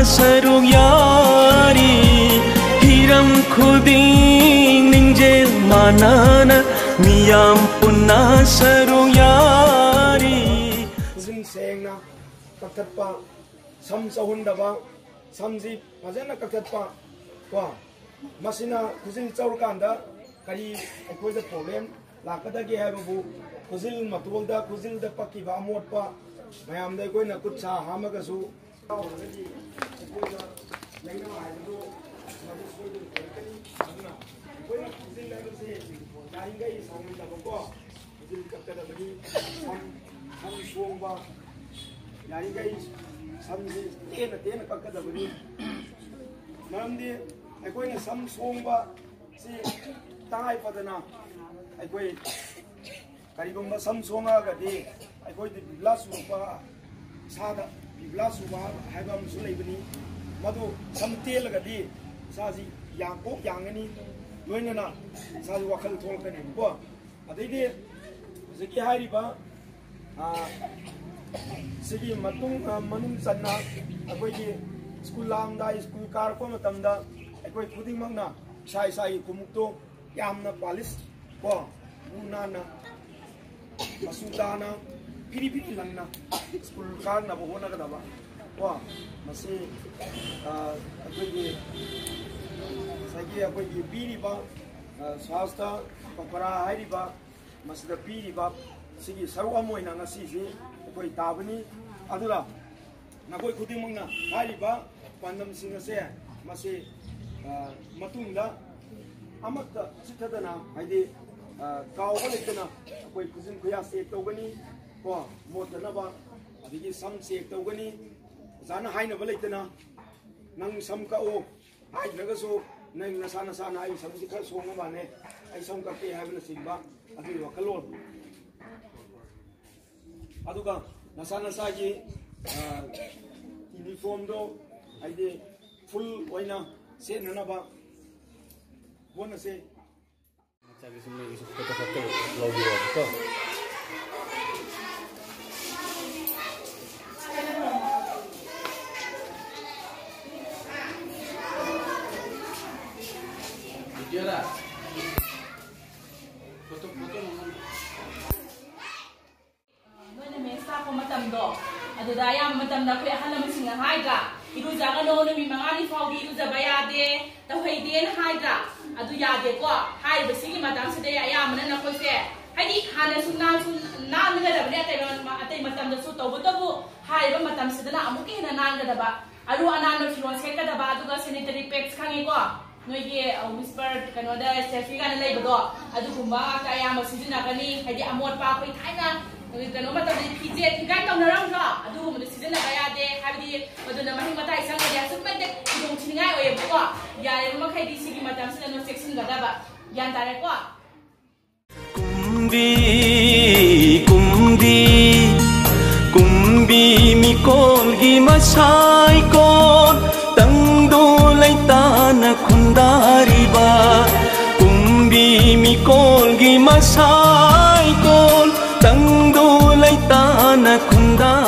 saruk yari hiram khuding ningjel manana miyam punna saruk yari kuzin sengna kakatpa sam sahundaba samji fazana kakatpa wa masina kuzin chaurkanda kari aikoida problem lakadagi haibabu kuzil matulda kuzilda pakiba amotpa mayamda aikoina kutsa hamagasu already aikoida lenga haibu madisudu kani anna aikoina kuzil lagase daingai samundaba ko kuzil kakada bagi sam songba yaingai samji tena kakada bagi maramdi aikoina sam songba si tai padana aikoi karigumba sam songa gadi aikoi di biblas rupa sada biblas rupa haibam sulaibani madu sam tel gadi saji yangko yangani loinana saji wakal tholkani ko adidi zaki hairiba sigi matung manung sanna aikoi di school lamda school kar ko matamda aikoi khuding mangna sai sai kumukto yamna palis ko unana masudana piri piri lanna school kar na bohona kada ba wa masi akogi sagi akogi piri ba swasta pakara hari ba masida piri ba sigi sarwa moina ngasi si akoi tabani adula nakoi khuding mangna hari ba pandam singa se masi matungda amata sitadana haide kawa lektana akoi kuzin kuya se togani ko motana ba adigi sam se togani zana haina ba lektana nang sam ka o hai daga so nang nasana sana ai sam ji khar songa ba ne ai sam ka ke haibna simba adi wakalon aduga nasana sa ji uniform do haide full oina se nana ba bona se Cari sini foto-foto logo apa? Video lah. Foto-foto mana? Mana mesa ko matam do. Ado daya matam na ko ahala masinga haiga. Iru jaga no no mi mangani faugi iru jabayade. Tawai den haiga. Adu yade ko hai basigi matam se de ayamana na ko se haidi hana sunna na mina da bane atai matam da su to bu hai ba matam se na amuke na nanga da ba aru anana filon se ka da ba adu ga sanitary pads khangi ko noi ge whisper kano da selfie ga na lei ba do adu kumba ka ayama sijina kani haidi amot pa ko thaina kano matam di pj tigai tong na ram ka adu mu sijina ga yade haidi maduna mahi matai sang ga su ma de dong chingai oye ko ya ma khai di sigi matam se no section ga da ba yan tare ko Kumbi kumbi kumbi mikol gi masai kon tangdo lai tana khundari ba kumbi mikol gi masai kon tangdo lai tana khundari